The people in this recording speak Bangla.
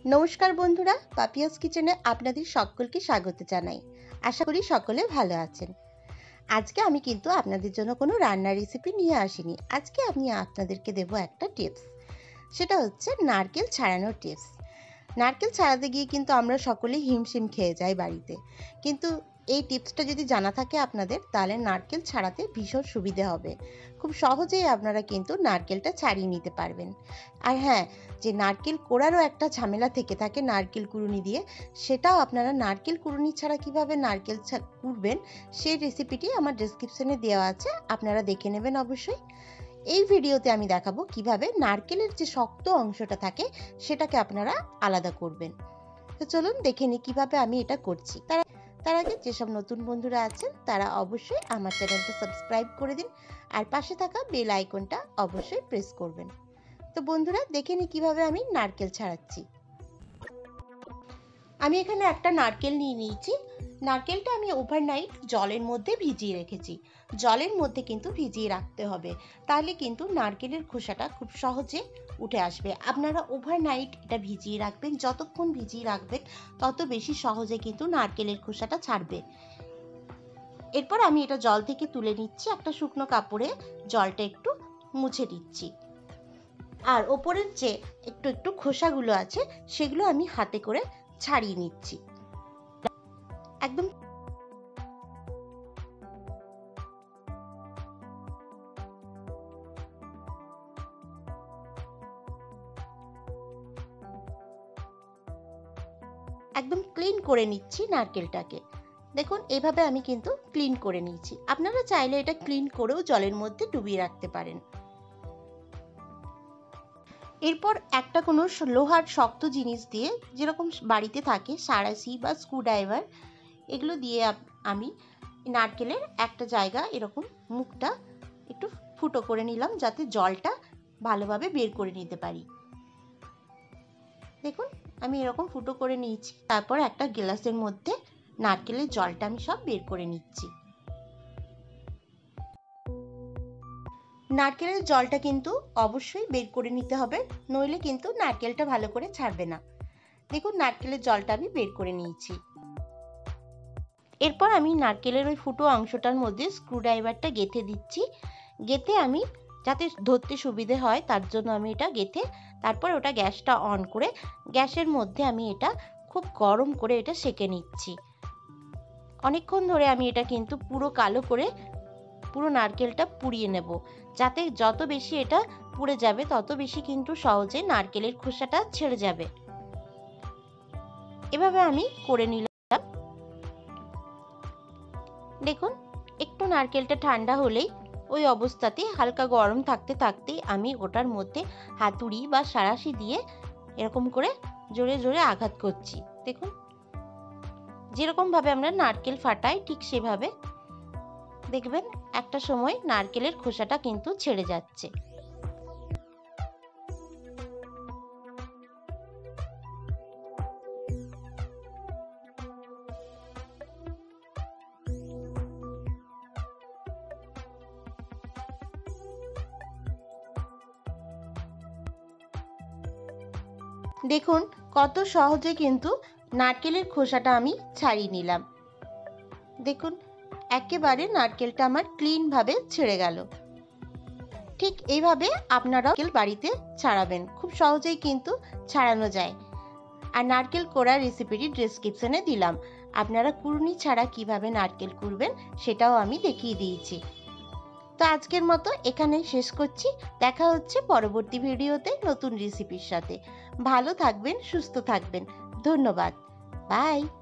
নমস্কার বন্ধুরা, পাপিয়াস কিচেনে আপনাদের সকলকে স্বাগত জানাই। আশা করি সকলে ভালো আছেন। আজকে আমি কিন্তু আপনাদের জন্য কোনো রান্নার রেসিপি নিয়ে আসিনি। আজকে আমি আপনাদেরকে দেব একটা টিপস। সেটা হচ্ছে নারকেল ছাড়ানোর টিপস। নারকেল ছাড়াতে গিয়ে কিন্তু আমরা সকলেই হিমশিম খেয়ে যাই বাড়িতে, কিন্তু এই টিপসটা যদি জানা থাকে আপনাদের, তাহলে নারকেল ছাড়াতে ভীষণ সুবিধে হবে। খুব সহজেই আপনারা কিন্তু নারকেলটা ছাড়িয়ে নিতে পারবেন। আর হ্যাঁ, যে নারকেল কোড়ারও একটা ঝামেলা থেকে থাকে নারকেল কুড়ুনি দিয়ে, সেটাও আপনারা নারকেল কুড়ুনি ছাড়া কীভাবে নারকেল কুড়বেন সেই রেসিপিটি আমার ডেসক্রিপশনে দেওয়া আছে, আপনারা দেখে নেবেন অবশ্যই। এই ভিডিওতে আমি দেখাবো কিভাবে নারকেলের যে শক্ত অংশটা থাকে সেটাকে আপনারা আলাদা করবেন। তো চলুন দেখে নিই কীভাবে আমি এটা করছি। তার আগে যেসব নতুন বন্ধুরা আছেন তারা অবশ্যই আমার চ্যানেলটা সাবস্ক্রাইব করে দিন, আর পাশে থাকা বেল আইকনটা অবশ্যই প্রেস করবেন। তো বন্ধুরা দেখে নিই কীভাবে আমি নারকেল ছাড়াচ্ছি। আমি এখানে একটা নারকেল নিয়ে নিয়েছি। নারকেলটা আমি ওভারনাইট জলের মধ্যে ভিজিয়ে রেখেছি। জলের মধ্যে কিন্তু ভিজিয়ে রাখতে হবে, তাহলে কিন্তু নারকেলের খোসাটা খুব সহজে উঠে আসবে। আপনারা ওভারনাইট এটা ভিজিয়ে রাখবেন, যতক্ষণ ভিজিয়ে রাখবেন তত বেশি সহজে কিন্তু নারকেলের খোসাটা ছাড়বে। এরপর আমি এটা জল থেকে তুলে নিচ্ছি, একটা শুকনো কাপড়ে জলটা একটু মুছে দিচ্ছি। আর ওপরের যে একটু একটু খোসাগুলো আছে সেগুলো আমি হাতে করে ছাড়িয়ে নিচ্ছি। একদম ক্লিন করে নিচ্ছি নারকেলটাকে। দেখুন এইভাবে আমি কিন্তু ক্লিন করে নিয়েছি। আপনারা চাইলে এটা ক্লিন করেও জলের মধ্যে ডুবিয়ে রাখতে পারেন। এরপর একটা কোনো লোহার শক্ত জিনিস দিয়ে, যেরকম বাড়িতে থাকে সাঁড়াশি বা স্ক্রুড্রাইভার, এগুলো দিয়ে আমি নারকেলের একটা জায়গা এরকম মুখটা একটু ফুটো করে নিলাম, যাতে জলটা ভালোভাবে বের করে নিতে পারি। দেখুন আমি এরকম ফুটো করে নিয়েছি। তারপর একটা গ্লাসের মধ্যে নারকেলের জলটা আমি সব বের করে নিচ্ছি। নারকেলের জলটা কিন্তু অবশ্যই বের করে নিতে হবে, নইলে কিন্তু নারকেলটা ভালো করে ছাড়বে না। দেখুন নারকেলের জলটা আমি বের করে নিয়েছি। এরপর আমি নারকেলের ওই ফুটো অংশটার মধ্যে স্ক্রুড্রাইভারটা গেঁথে দিচ্ছি। গেঁথে আমি যাতে ধরতে সুবিধে হয় তার জন্য আমি এটা গেঁথে, তারপর ওটা গ্যাসটা অন করে গ্যাসের মধ্যে আমি এটা খুব গরম করে এটা সেঁকে নিচ্ছি। অনেকক্ষণ ধরে আমি এটা কিন্তু পুরো কালো করে পুরো নারকেলটা পুড়িয়ে নেব, যাতে যত বেশি এটা পুড়ে যাবে তত বেশি কিন্তু সহজে নারকেলের খোসাটা ছেড়ে যাবে। এভাবে আমি করে নিলাম। দেখুন একটু নারকেলটা ঠান্ডা হলেই ওই অবস্থাতে হালকা গরম থাকতে থাকতেই আমি ওটার মধ্যে হাতুড়ি বা সাঁড়াশি দিয়ে এরকম করে জোরে জোরে আঘাত করছি। দেখুন যেরকমভাবে আমরা নারকেল ফাটাই ঠিক সেভাবে দেখবেন একটা সময় নারকেলের খোসাটা কিন্তু ছেড়ে যাচ্ছে। দেখুন কত সহজে কিন্তু নারকেলের খোসাটা আমি ছাড়িয়ে নিলাম। দেখুন একেবারে নারকেলটা আমার ক্লিনভাবে ছেড়ে গেল। ঠিক এইভাবে আপনারা নারকেল বাড়িতে ছাড়াবেন, খুব সহজেই কিন্তু ছাড়ানো যায়। আর নারকেল কোড়ার রেসিপিটি ডেসক্রিপশনে দিলাম, আপনারা কুড়ুনি ছাড়া কিভাবে নারকেল কুড়বেন সেটাও আমি দেখিয়ে দিয়েছি। তো আজকের মতো এখানেই শেষ করছি। দেখা হচ্ছে পরবর্তী ভিডিওতে নতুন রেসিপির সাথে। ভালো থাকবেন, সুস্থ থাকবেন। ধন্যবাদ। বাই।